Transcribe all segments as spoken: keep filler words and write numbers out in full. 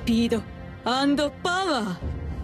ピード&パワー。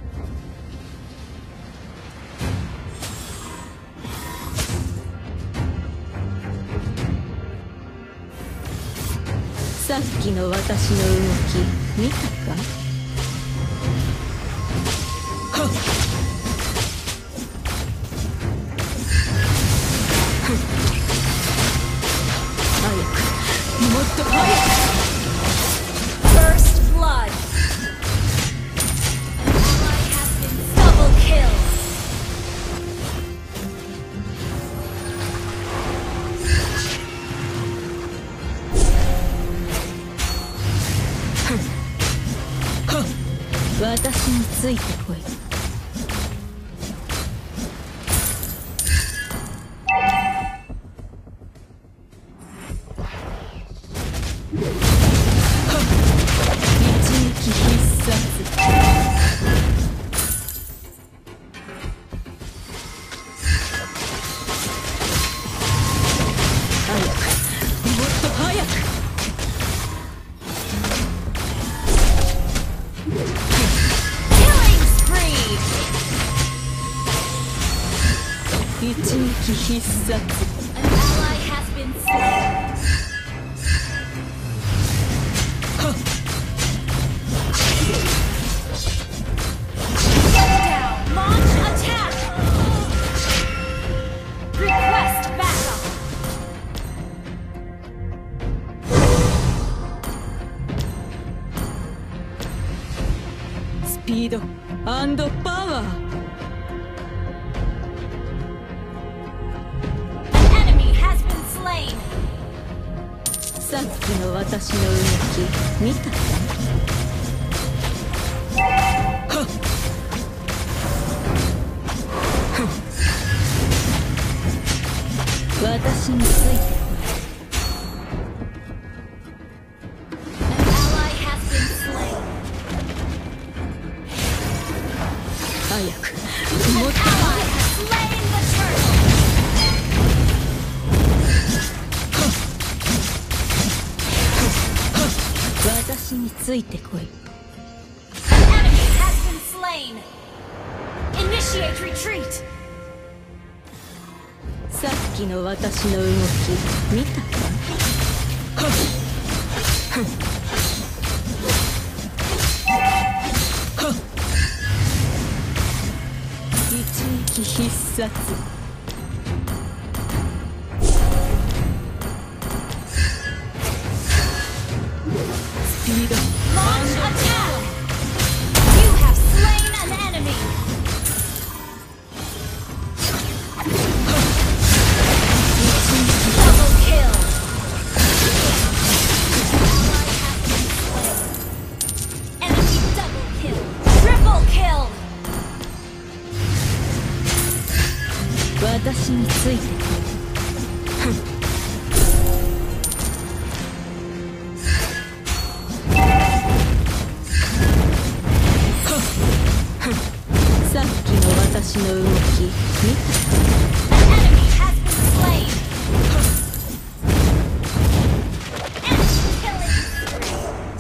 さっきの私の動き見たか？はっ早く、もっと早く。 First blood. An ally has been double kill. Huh. Huh. 私についてこい。一撃必殺。 An ally has been slain. Get down. Launch attack. Request backup. スピード&パワー。 さっきの私の動き見たか？はっ私についてこい。 An ally has been slain. 早く An もっと ally has slain the turtle. 私についてこい。 An enemy has been slain. Initiate retreat. さっきの私の動き見たか？はっはっ一撃必殺。 Launch attack! You have slain an enemy! Double kill! Enemy double kill! Triple kill! 私についてこい。 さっきの私の動き見たか？ An enemy has been slain! Enemy killing!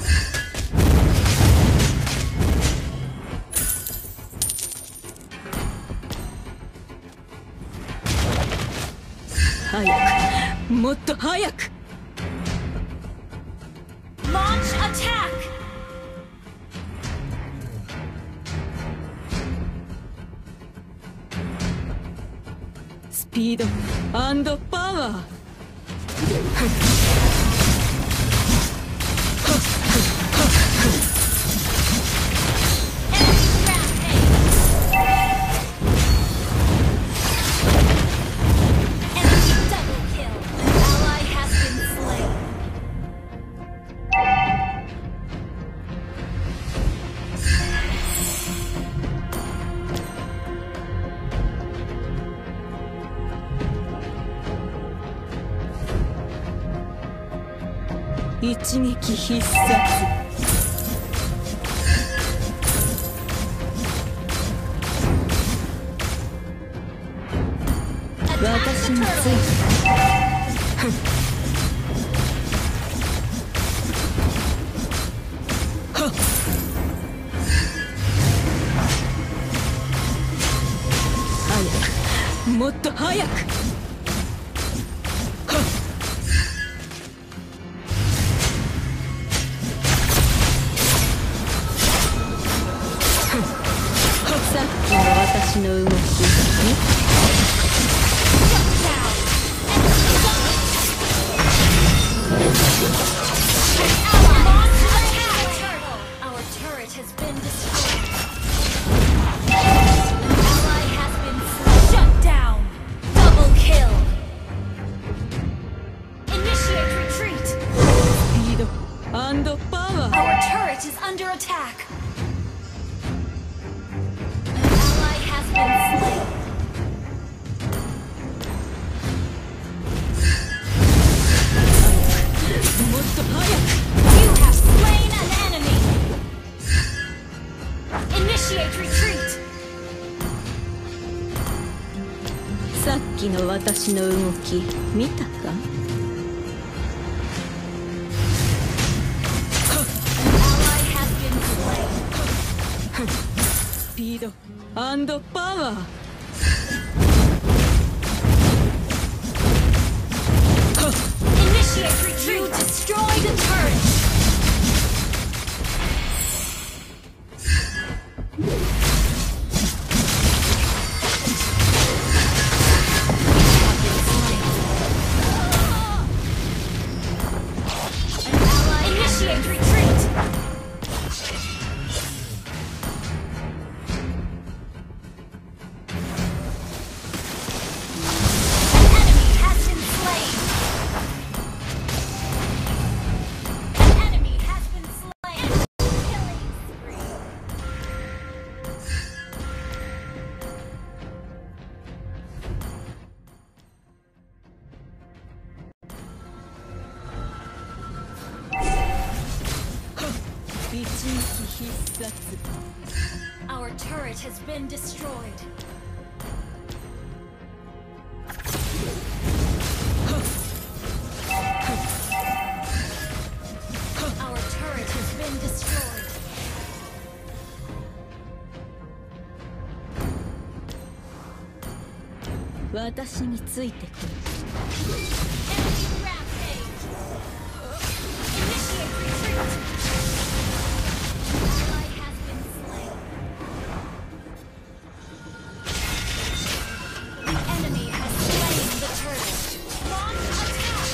早く、もっと早く。 Launch attack! スピード&パワー。 Enemy rampage! Enemy double kill! An ally has been slain. One 一撃必殺。 私について。はっ under attack. An ally has been slain. You have slain an enemy. Initiate retreat. さっきの私の動き見たか？ スピード&パワー。 Initiate retreat. You destroyed a turret. An ally initiate retreat. Our turret has been destroyed. Our turret has been destroyed. Watashiについてくる。 Enemy rampage. Initiate retreat. Ally has been slain. The enemy has slain the turret. Launch attack.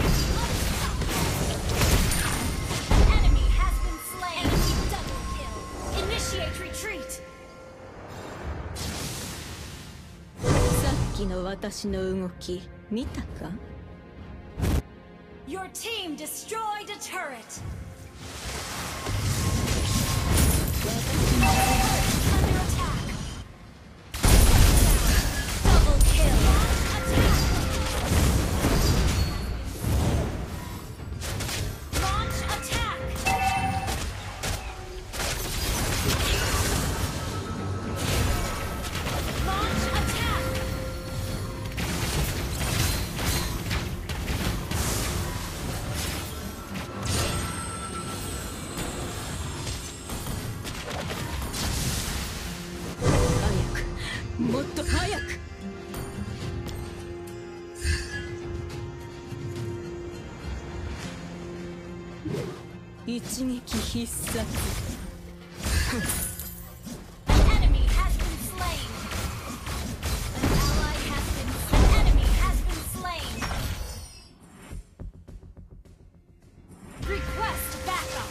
Enemy has been slain. Enemy double kill. Initiate retreat. さっきの私の動き見たか？ Your team destroyed a turret. Under attack. Double kill. Attack. Launch attack. Launch attack. More quickly! 一撃必殺。 An enemy has been slain. An ally has been An enemy has been slain. Request backup.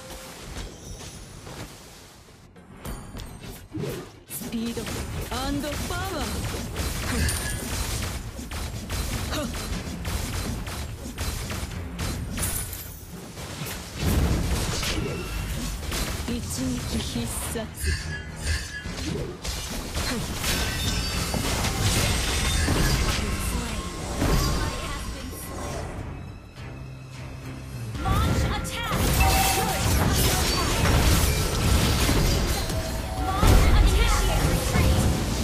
スピード&パワー。 一撃必殺。 Launch attack. Launch initiate retreat.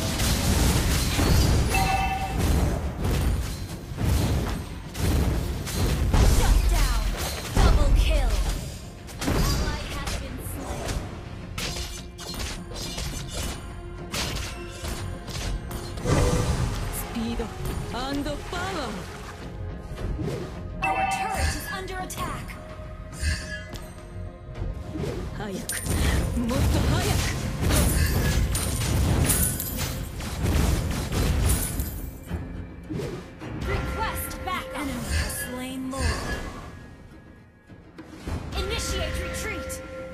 Shut down. Double kill. Ally has been slain. Speed and power. Our turret is under attack. 早く、もっと早く。 Request backup. Enemy has slain Lord. Initiate retreat.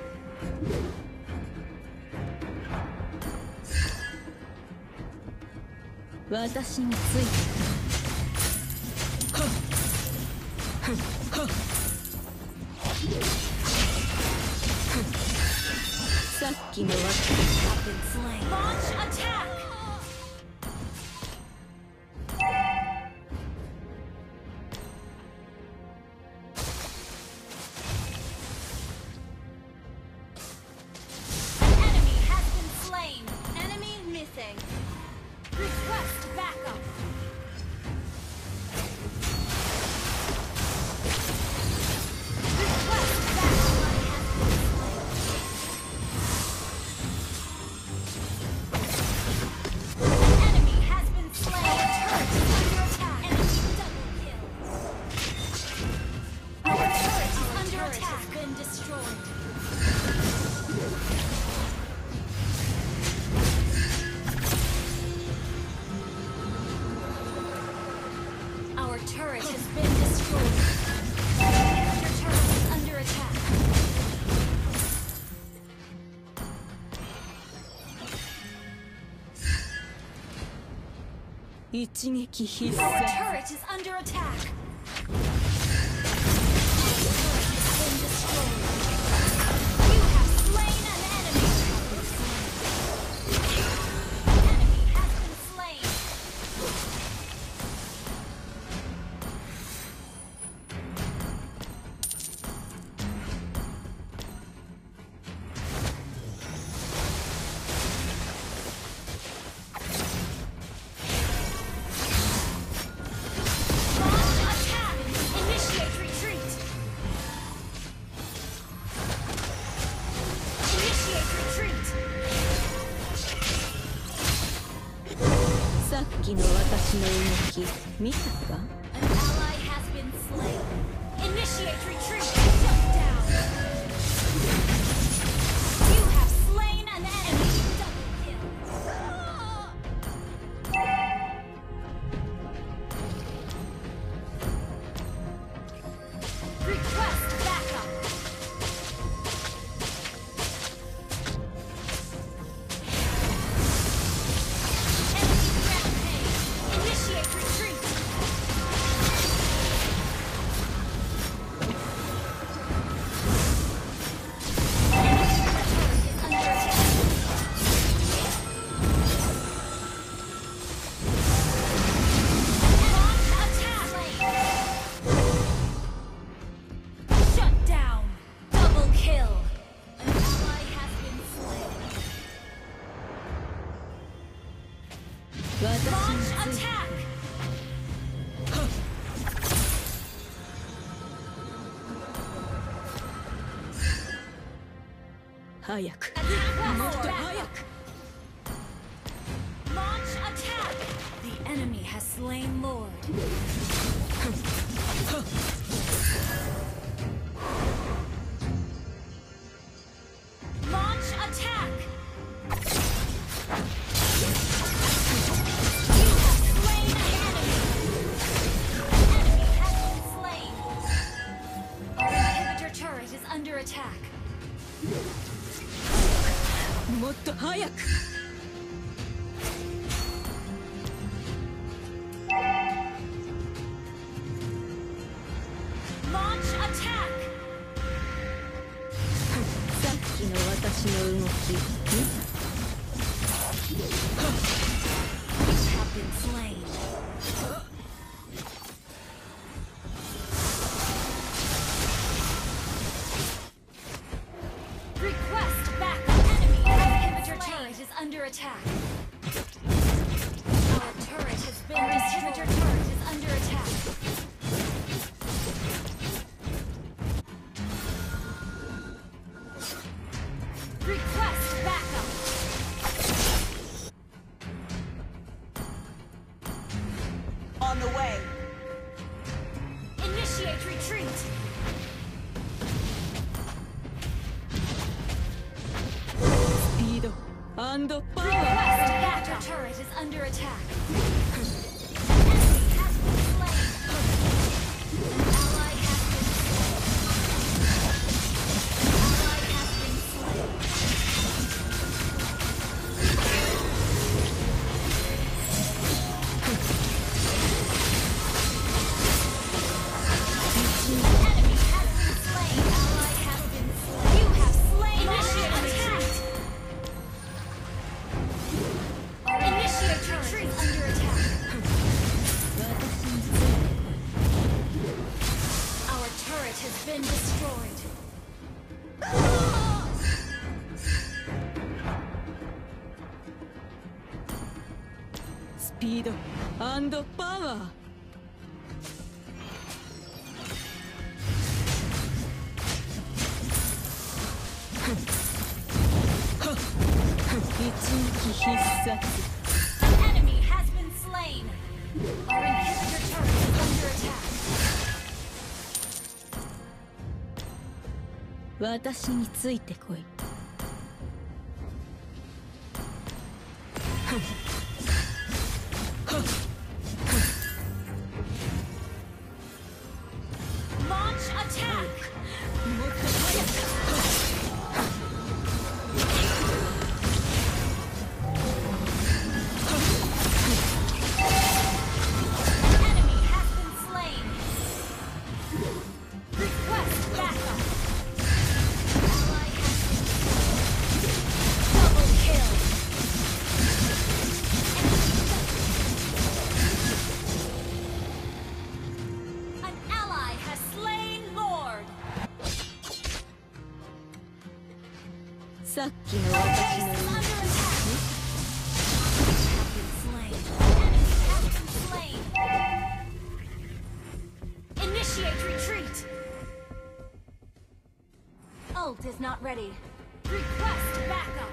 Watashiについてくる。 Huh. きの have been slain. Launch attack! An enemy has been slain. Enemy missing. Request backup. Our turret has been destroyed. Your turret is under attack. 一撃必 Our 殺 turret is under attack. Our turret has been destroyed. You have slain an enemy. An enemy has been slain. Launch attack. Initiate retreat. Initiate retreat. さっきの私の動き見たか An ally has been slain. Initiate retreat. Shut down. You have slain an enemy. Double kill. Request backup. Enemy rampage. Initiate retreat. Attack! 早く Attack! もっと早く Launch attack! The enemy has slain Lord. Launch attack! You have slain an enemy. An enemy has been slain. Our inhibitor turret is under attack. もっと早く Launch attack! さっきの私の動き見た You have been slain. Request backup. Enemy inhibitor turret is under attack. Our turret has been Our inhibitor turret is under attack. Request backup. On the way. Initiate retreat. Speed and power Request backup. Turret is under attack. Enemy has been slain. An ally has been slain. Ally has been slain. Enemy has been slain. Ally has been slain. You have slain. Initiate attack. been destroyed. スピードアンドパワー。一撃必殺。 An enemy has been slain. Our inhibitor turret is under attack. 私についてこい。 Launch attack. もっと早く。 Enemy has been slain. Request backup. Ally has been double kill. An ally has slain Lord. さっきの Our 私 base の is 動 under き。 attack. Have been slain. Enemy has been slain. Initiate retreat. Ult is not ready. Request backup.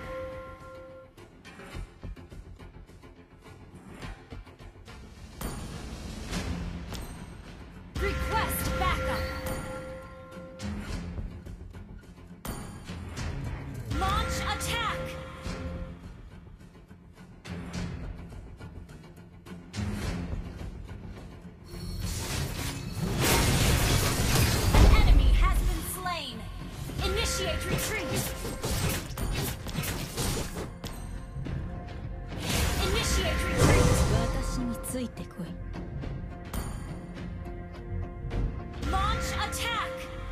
Request backup. Launch attack. An enemy has been slain. Initiate retreat. Initiate retreat. 私についてこい。 Launch attack.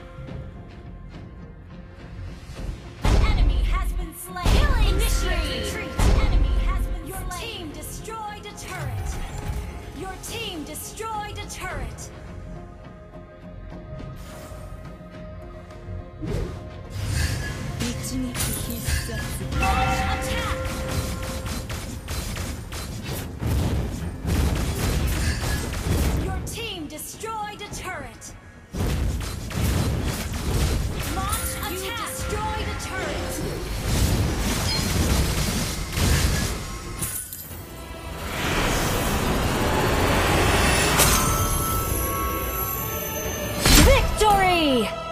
Enemy has been slain. Killing Initiate retreat. Enemy has been Your slain. Your team destroyed a turret. Your team destroyed a turret. 一撃必殺。 Launch attack. Your team destroyed a turret. Launch attack. You destroyed a turret. Victory!